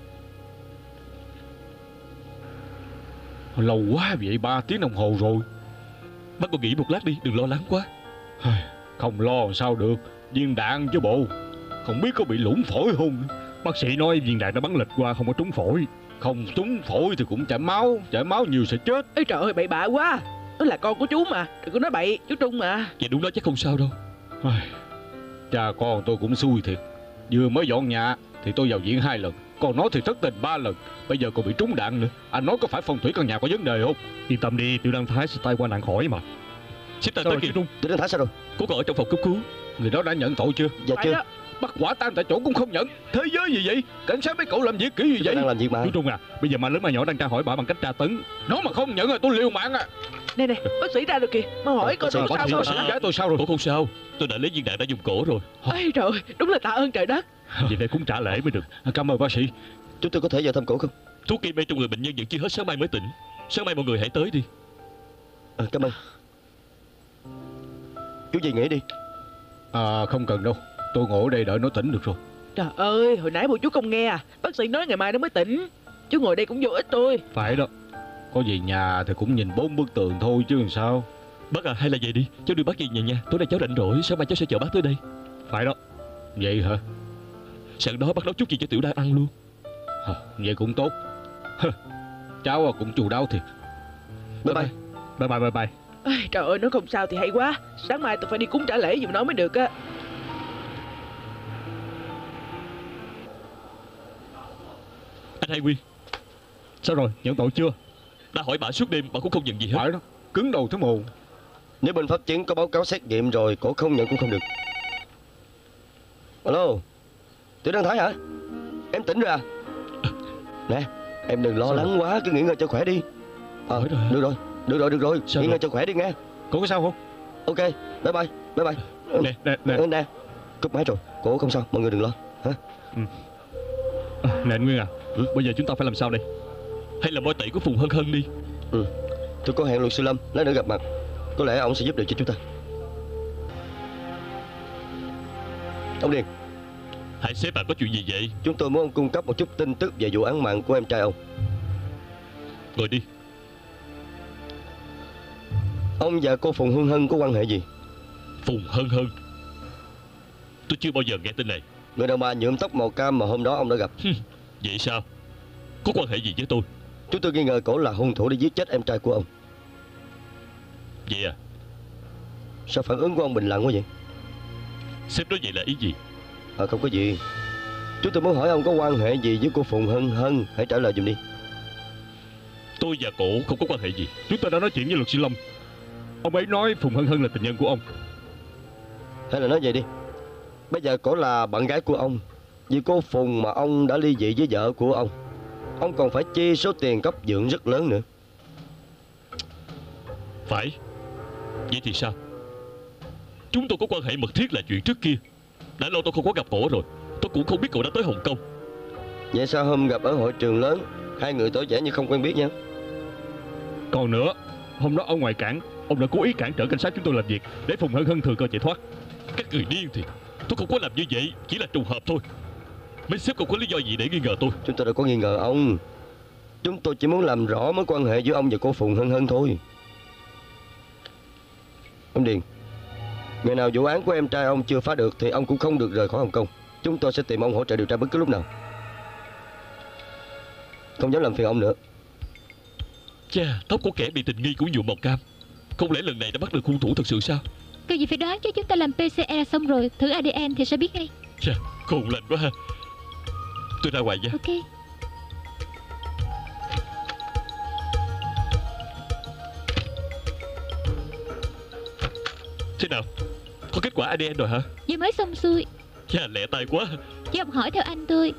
Lâu quá vậy, ba tiếng đồng hồ rồi. Bác còn nghỉ một lát đi, đừng lo lắng quá. Không lo làm sao được, viên đạn chứ bộ. Không biết có bị lủng phổi không. Bác sĩ nói viên đạn đã bắn lệch qua, không có trúng phổi. Không trúng phổi thì cũng chảy máu, chảy máu nhiều sẽ chết. Ê trời ơi, bậy bạ quá. Đó là con của chú mà, đừng có nói bậy, chú Trung mà. Vậy đúng đó chắc không sao đâu. Cha con tôi cũng xui thiệt. Vừa mới dọn nhà thì tôi vào viện hai lần, còn nói thì thất tình ba lần. Bây giờ còn bị trúng đạn nữa. Anh nói có phải phong thủy căn nhà có vấn đề không? Yên tâm đi, Tiểu Đăng Thái sẽ tai qua nạn khỏi mà. Sếp ta Sao tới rồi, kìa. chú Trung? Tiểu Đăng Thái sao rồi? Cô còn ở trong phòng cấp cứu. Người đó đã nhận tội chưa? Dạ Phải chưa. đó. Bắt quả tang tại chỗ cũng không nhận. Thế giới gì vậy? Cảnh sát mấy cậu làm việc kiểu gì Chúng vậy? tôi đang làm việc mà. Chú Trung à, bây giờ mà lớn mà nhỏ đang tra hỏi bà bằng cách tra tấn. Nó mà không nhận là tôi liều mạng à. Nè nè, bác sĩ ra được kìa, mau hỏi coi Bác sĩ, tôi có bác sao sĩ, không. bác sĩ. Giải tôi sao rồi? Ủa không sao, tôi đã lấy viên đạn đã dùng cổ rồi. Ây trời ơi, đúng là tạ ơn trời đất. Vậy phải cũng trả lễ mới được. Cảm ơn bác sĩ. Chúng tôi có thể vào thăm cổ không? Thuốc gây mê trong người bệnh nhân vẫn chưa hết, sáng mai mới tỉnh. Sáng mai mọi người hãy tới đi. À, cảm ơn. Chú gì nghỉ đi. À không cần đâu, tôi ngồi ở đây đợi nó tỉnh được rồi. Trời ơi, hồi nãy bộ chú không nghe à? Bác sĩ nói ngày mai nó mới tỉnh. Chú ngồi đây cũng vô ích thôi. Phải đó. Có về nhà thì cũng nhìn bốn bức tường thôi chứ làm sao. Bác à, hay là về đi, cháu đưa bác về nhà nha. Tối nay cháu rảnh rỗi, sáng mai cháu sẽ chở bác tới đây. Phải đó. Vậy hả? Sẵn đó bác nấu chút gì cho Tiểu Đan ăn luôn. À, vậy cũng tốt. Cháu cũng chu đáo thiệt. Bye bye. Bye bye bye bye. Ây, trời ơi, nó không sao thì hay quá. Sáng mai tôi phải đi cúng trả lễ giùm nó mới được á. Anh Hai Nguyên, Sao rồi, nhận tội chưa? đã hỏi bà suốt đêm, bà cũng không nhận gì hết. Phải đó, cứng đầu thế mồ. Nếu bên pháp chứng có báo cáo xét nghiệm rồi, cổ không nhận cũng không được. Alo, Tiểu Đăng Thái hả? Em tỉnh rồi à? Nè, em đừng lo Sao lắng quá, cứ nghỉ ngơi cho khỏe đi. À, Khỏi rồi hả? được rồi, được rồi, được rồi, Sao nghỉ rồi? ngơi cho khỏe đi nghe. Có cái sao không? Ok, bye bye, bye bye. Ừ, Nè, nè, nè. ừ, nè, cúp máy rồi, cổ không sao, mọi người đừng lo. Hả? À, nè anh Nguyên à, Ừ? bây giờ chúng ta phải làm sao đây? Hay là moi tẩy của Phùng Hân Hân đi. Tôi có hẹn luật sư Lâm, lát nữa gặp mặt. Có lẽ ông sẽ giúp được cho chúng ta. Ông Điền, Hãy sếp bạn có chuyện gì vậy? chúng tôi muốn ông cung cấp một chút tin tức về vụ án mạng của em trai ông. Ngồi đi. Ông và cô Phùng Hân Hân có quan hệ gì? Phùng Hân Hân? Tôi chưa bao giờ nghe tên này. Người đàn bà nhuộm tóc màu cam mà hôm đó ông đã gặp. Vậy sao? Có quan hệ gì với tôi? Chúng tôi nghi ngờ cổ là hung thủ để giết chết em trai của ông. Vậy à? Sao phản ứng của ông bình lặng quá vậy? Sếp nói vậy là ý gì? À không có gì. Chúng tôi muốn hỏi ông có quan hệ gì với cô Phùng Hân Hân. Hãy trả lời giùm đi. Tôi và cổ không có quan hệ gì. Chúng ta đã nói chuyện với luật sư Lâm. Ông ấy nói Phùng Hân Hân là tình nhân của ông. Hay là nói vậy đi. Bây giờ cổ là bạn gái của ông. Vì cô Phùng mà ông đã ly dị với vợ của ông, ông còn phải chi số tiền cấp dưỡng rất lớn nữa. Phải. Vậy thì sao? Chúng tôi có quan hệ mật thiết là chuyện trước kia. Đã lâu tôi không có gặp cổ rồi. Tôi cũng không biết cậu đã tới Hồng Kông. Vậy sao hôm gặp ở hội trường lớn, hai người tỏ vẻ như không quen biết nhau? Còn nữa, hôm đó ở ngoài cảng, ông đã cố ý cản trở cảnh sát chúng tôi làm việc để Phùng Hân Hân thừa cơ chạy thoát. Các người điên thì Tôi không có làm như vậy, chỉ là trùng hợp thôi. Mấy sếp không có lý do gì để nghi ngờ tôi. Chúng tôi đâu có nghi ngờ ông. Chúng tôi chỉ muốn làm rõ mối quan hệ giữa ông và cô Phùng Hân Hân thôi. Ông Điền, ngày nào vụ án của em trai ông chưa phá được thì ông cũng không được rời khỏi Hồng Kông. Chúng tôi sẽ tìm ông hỗ trợ điều tra bất cứ lúc nào. Không dám làm phiền ông nữa. Chà, tóc của kẻ bị tình nghi của vụ màu cam. Không lẽ lần này đã bắt được hung thủ thật sự sao? Cần gì phải đoán chứ, chúng ta làm pê xê rờ xong rồi thử a đê en thì sẽ biết ngay. Chà, khôn lành quá ha. Tôi ra ngoài nha. Ok. Thế nào? Có kết quả a đê en rồi hả? Vừa mới xong xuôi. Chà, lẹ tay quá. Chỉ học hỏi theo anh thôi.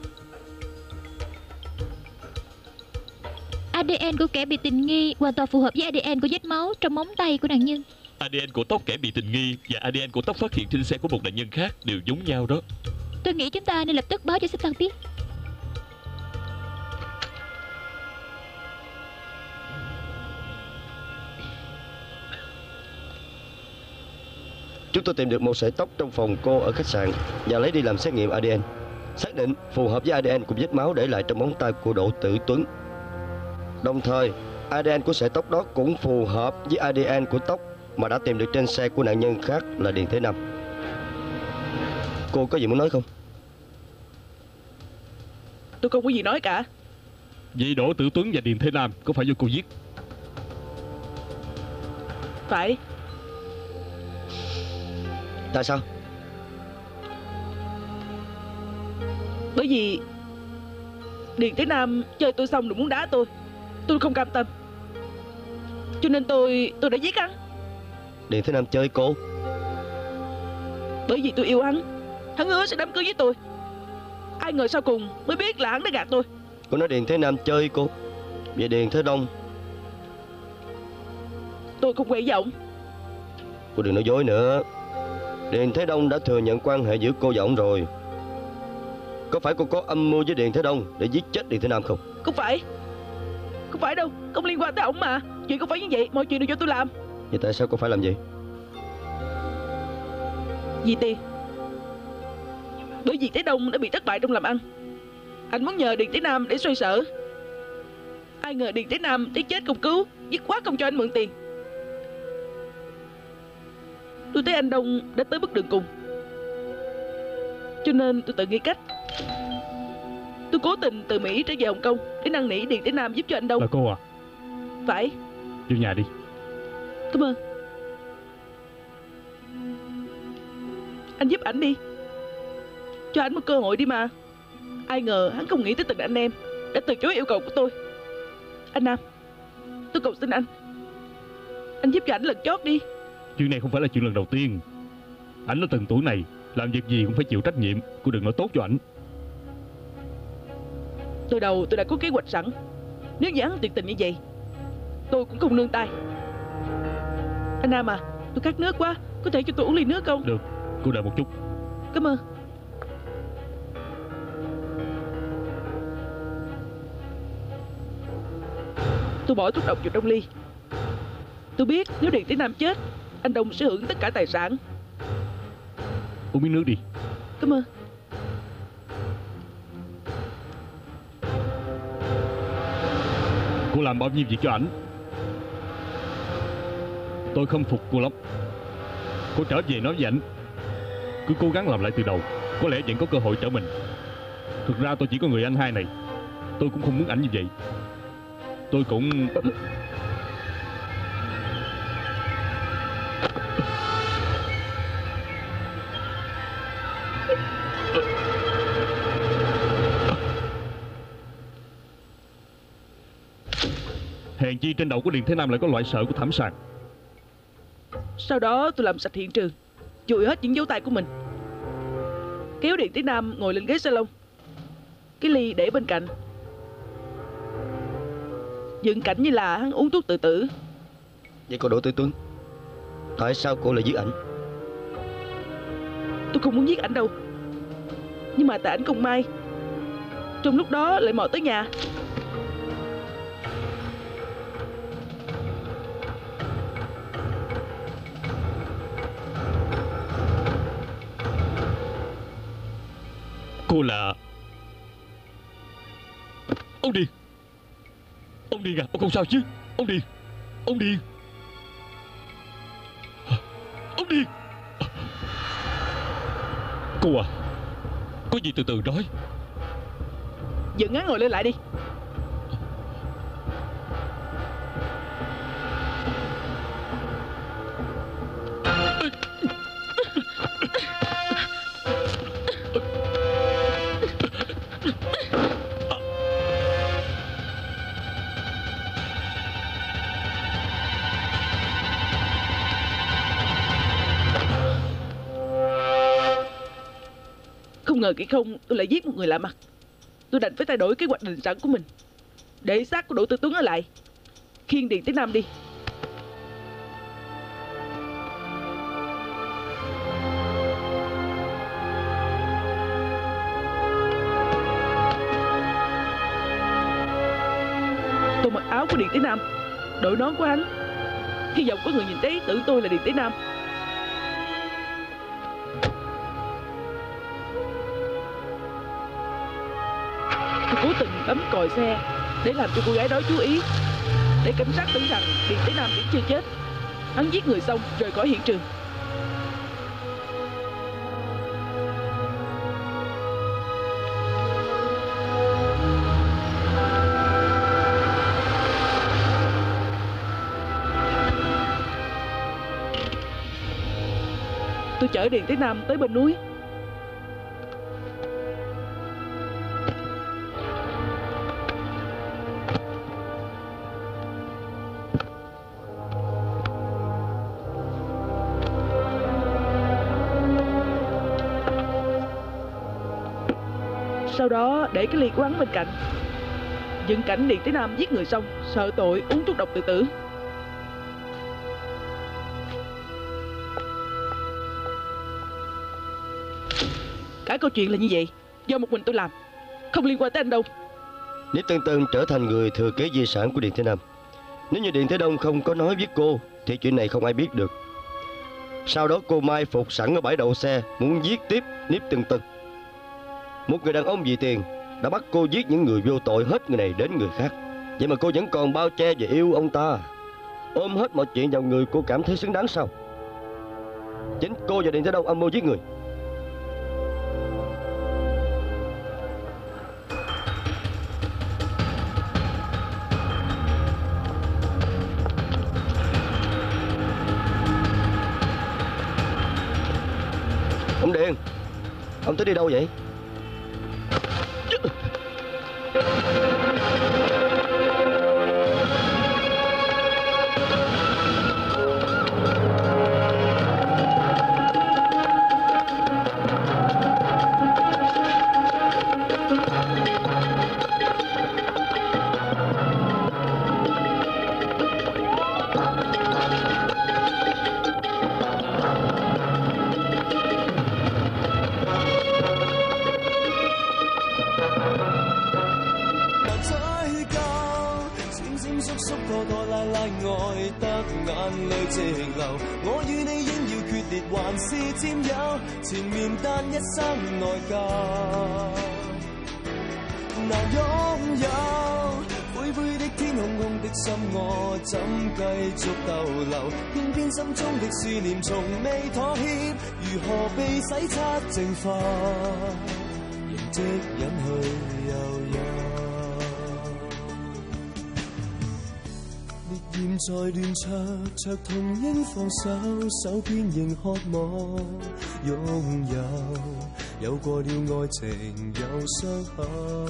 a đê en của kẻ bị tình nghi hoàn toàn phù hợp với a đê en của vết máu trong móng tay của nạn nhân. a đê en của tóc kẻ bị tình nghi và a đê en của tóc phát hiện trên xe của một nạn nhân khác đều giống nhau đó. Tôi nghĩ chúng ta nên lập tức báo cho sếp Tăng biết. Chúng tôi tìm được một sợi tóc trong phòng cô ở khách sạn và lấy đi làm xét nghiệm a đê en. Xác định phù hợp với a đê en cùng vết máu để lại trong móng tay của Đỗ Tử Tuấn. Đồng thời, a đê en của sợi tóc đó cũng phù hợp với a đê en của tóc mà đã tìm được trên xe của nạn nhân khác là Điền Thế Nam. Cô có gì muốn nói không? Tôi không có gì nói cả. Vậy Đỗ Tử Tuấn và Điền Thế Nam có phải do cô giết? Phải. Tại sao? Bởi vì Điền Thế Nam chơi tôi xong rồi muốn đá tôi. Tôi không cam tâm, cho nên tôi tôi đã giết hắn. Điền Thế Nam chơi cô? Bởi vì tôi yêu hắn. Hắn hứa sẽ đám cưới với tôi. Ai ngờ sau cùng mới biết là hắn đã gạt tôi. Cô nói Điền Thế Nam chơi cô. Vậy Điền Thế Đông? Tôi không quen với ông. Cô đừng nói dối nữa. Điền Thế Đông đã thừa nhận quan hệ giữa cô và ông rồi. Có phải cô có âm mưu với Điền Thế Đông để giết chết Điền Thế Nam không? Không phải. Không phải đâu. Không liên quan tới ổng mà. Chuyện không phải như vậy. Mọi chuyện đều do tôi làm. Vậy tại sao cô phải làm vậy? Vì tiền. Bởi vì Thế Đông đã bị thất bại trong làm ăn. Anh muốn nhờ Điền Thế Nam để xoay sở. Ai ngờ Điền Thế Nam thấy chết không cứu, dứt khoát không cho anh mượn tiền. Tôi thấy anh Đông đã tới bước đường cùng, cho nên tôi tự nghĩ cách. Tôi cố tình từ Mỹ trở về Hồng Kông để năn nỉ Điền Thế Nam giúp cho anh Đông. Là cô à? Phải. Vô nhà đi. Cảm ơn. Anh giúp ảnh đi. Cho anh một cơ hội đi mà. Ai ngờ hắn không nghĩ tới từng anh em đã từ chối yêu cầu của tôi. Anh Nam, tôi cầu xin anh, anh giúp cho ảnh lần chót đi. Chuyện này không phải là chuyện lần đầu tiên. Ảnh ở từng tuổi này làm việc gì cũng phải chịu trách nhiệm. Cô đừng nói tốt cho ảnh. Từ đầu tôi đã có kế hoạch sẵn. Nếu như hắn tuyệt tình như vậy, tôi cũng không nương tay. Anh Nam à, tôi khát nước quá. Có thể cho tôi uống ly nước không? Được, cô đợi một chút. Cảm ơn. Tôi bỏ thuốc độc vào trong ly. Tôi biết nếu Điền Thế Nam chết, anh Đông sẽ hưởng tất cả tài sản. Uống miếng nước đi. Cảm ơn. Cô làm bao nhiêu việc cho ảnh. Tôi không phục cô lắm. Cô trở về nói với ảnh, cứ cố gắng làm lại từ đầu, có lẽ vẫn có cơ hội trở mình. Thực ra tôi chỉ có người anh hai này. Tôi cũng không muốn ảnh như vậy. Tôi cũng... Hèn chi trên đầu của Điền Thế Nam lại có loại sợi của thảm sàn. Sau đó tôi làm sạch hiện trường, chùi hết những dấu tay của mình, kéo Điền Thế Nam ngồi lên ghế salon, cái ly để bên cạnh, dựng cảnh như là hắn uống thuốc tự tử. Vậy cô Đỗ Tử Tuấn, tại sao cô lại giết ảnh? Tôi không muốn giết ảnh đâu, nhưng mà tại ảnh không may trong lúc đó lại mò tới nhà. Cô là ông Điền. Ông Điền à, ông không sao chứ? Ông Điền, ông Điền, ông Điền. Cô à, có gì từ từ nói. Dựng ngắn ngồi lên lại đi. Không ngờ kỹ không tôi lại giết một người lạ mặt. Tôi đành phải thay đổi kế hoạch định sẵn của mình, để xác của Đỗ Tư Tuấn ở lại, khiêng Điền tới Nam đi. Tôi mặc áo của Điền Tế Nam, đội nón của hắn, hy vọng có người nhìn thấy tưởng tôi là Điền Tế Nam. Tôi cố tình bấm còi xe để làm cho cô gái đó chú ý, để cảnh sát tưởng rằng Điền Tế Nam vẫn chưa chết. Hắn giết người xong rời khỏi hiện trường. Tôi chở Điền Tế Nam tới bên núi. Sau đó để cái ly của hắn bên cạnh, dựng cảnh Điền Tế Nam giết người xong sợ tội uống thuốc độc tự tử. Cả câu chuyện là như vậy, do một mình tôi làm, không liên quan tới anh đâu. Nếu Tân Tân trở thành người thừa kế di sản của Điền Thế Nam, nếu như Điền Thế Đông không có nói với cô, thì chuyện này không ai biết được. Sau đó cô mai phục sẵn ở bãi đậu xe, muốn giết tiếp Niếp Tân Tân. Một người đàn ông vì tiền đã bắt cô giết những người vô tội, hết người này đến người khác. Vậy mà cô vẫn còn bao che và yêu ông ta, ôm hết mọi chuyện vào người cô cảm thấy xứng đáng sao? Chính cô và Điền Thế Đông âm mưu giết người. Ông Điền, ông tới đi đâu vậy? 前面單一生內疚，難擁有灰灰的天空空的心，我怎繼續逗留？偏偏心中的思念從未妥協，如何被洗刷淨化？仍即隱去又有。烈焰在亂灼，灼痛應放手，手邊仍渴望擁有，有過了愛情有傷口，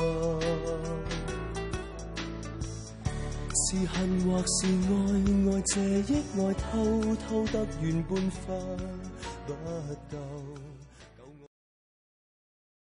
是恨或是愛，愛這憶愛偷偷得願半分不夠。